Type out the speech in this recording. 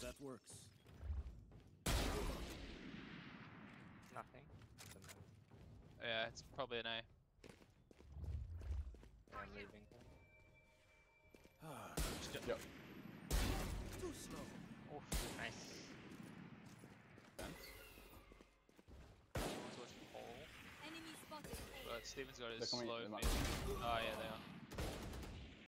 That works. Nothing. Yeah, it's probably an A. Yeah, I'm leaving. Yep. Too slow. Oof, nice. Someone's watching Hall. Enemy spotted. But Steven's got his They're coming slow in, mid. they might- Oh yeah, they are.